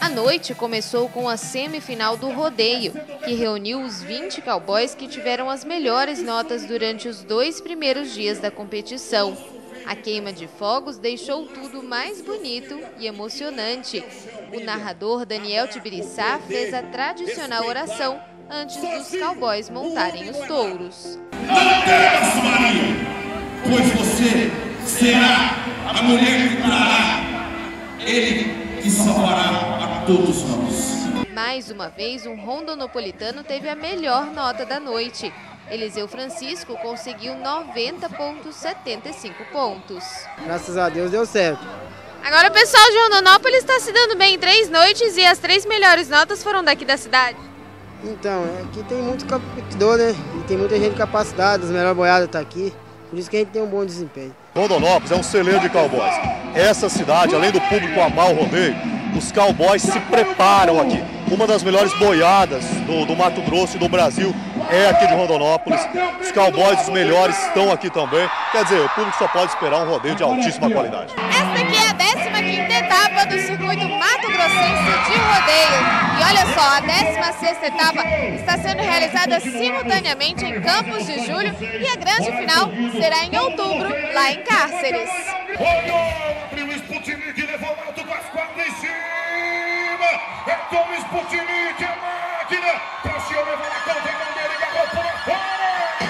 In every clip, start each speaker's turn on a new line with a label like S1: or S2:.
S1: A noite começou com a semifinal do rodeio, que reuniu os 20 cowboys que tiveram as melhores notas durante os 2 primeiros dias da competição. A queima de fogos deixou tudo mais bonito e emocionante. O narrador Daniel Tibiriçá fez a tradicional oração antes dos cowboys montarem os touros.
S2: Não temas, Maria, pois você será a mulher que trará ele que salvará a todos nós.
S1: Mais uma vez, um rondonopolitano teve a melhor nota da noite. Eliseu Francisco conseguiu 90,75 pontos.
S3: Graças a Deus deu certo.
S1: Agora o pessoal de Rondonópolis está se dando bem em 3 noites e as 3 melhores notas foram daqui da cidade.
S3: Então, aqui tem muito competidor, né? E tem muita gente capacitada, as melhores boiadas estão aqui. Por isso que a gente tem um bom desempenho.
S4: Rondonópolis é um celeiro de cowboys. Essa cidade, além do público amar o rodeio, os cowboys se preparam aqui. Uma das melhores boiadas do Mato Grosso e do Brasil é aqui de Rondonópolis. Os cowboys, os melhores, estão aqui também. Quer dizer, o público só pode esperar um rodeio de altíssima qualidade.
S1: Esta aqui é a 15ª etapa do circuito Mato Grossense de rodeio. E olha só, a 16ª etapa está sendo realizada simultaneamente em Campos de Julho e a grande final será em outubro, lá em Cárceres.
S2: Abriu o Sputnik, levou o alto com as quatro em cima. É Tom Sputnik, a máquina. Trouxe o levou na conta e bandeira e agarrou por fora.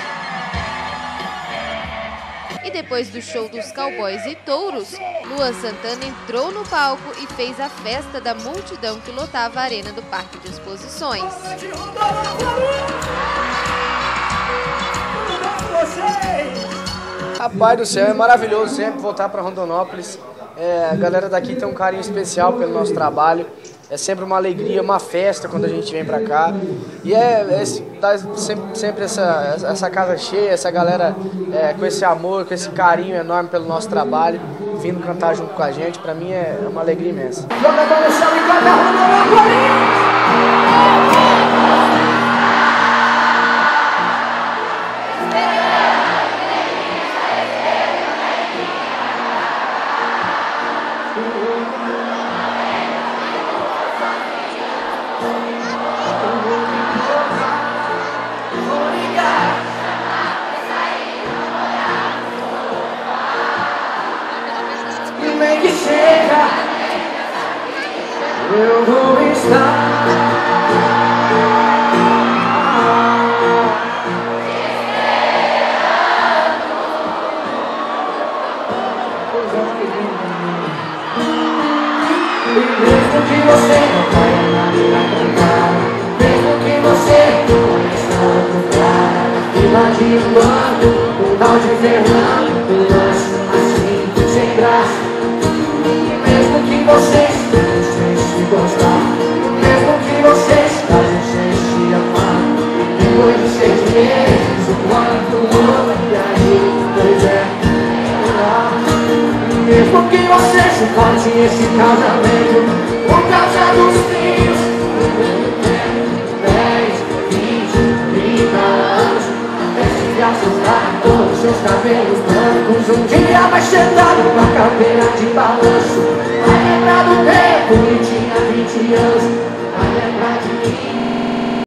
S1: E depois do show dos cowboys e touros, Luan Santana entrou no palco e fez a festa da multidão que lotava a arena do Parque de Exposições.
S5: Rapaz do céu, é maravilhoso sempre voltar para Rondonópolis. A galera daqui tem um carinho especial pelo nosso trabalho. É sempre uma alegria, uma festa quando a gente vem para cá. E tá sempre essa casa cheia, essa galera com esse amor, com esse carinho enorme pelo nosso trabalho, vindo cantar junto com a gente. Para mim é uma alegria imensa.
S6: Nem que seja, eu vou estar. E mesmo que você não tenha nada a cantar, mesmo que você não esteja cara, imaginando um tal de Fernando, um lance assim, sem graça. Vocês não sei se gostar, mesmo que vocês não sei se amar. Depois de 6 meses, o quanto ama, e aí, pois é. Mesmo que vocês suportem esse casamento, por causa dos filhos, 10, 20, 30 anos, até se gastar todos os seus cabelos brancos. Um dia vai chegar numa cadeira de balanço. Vai lembrar do tempo que tinha 20 anos. Vai lembrar de mim.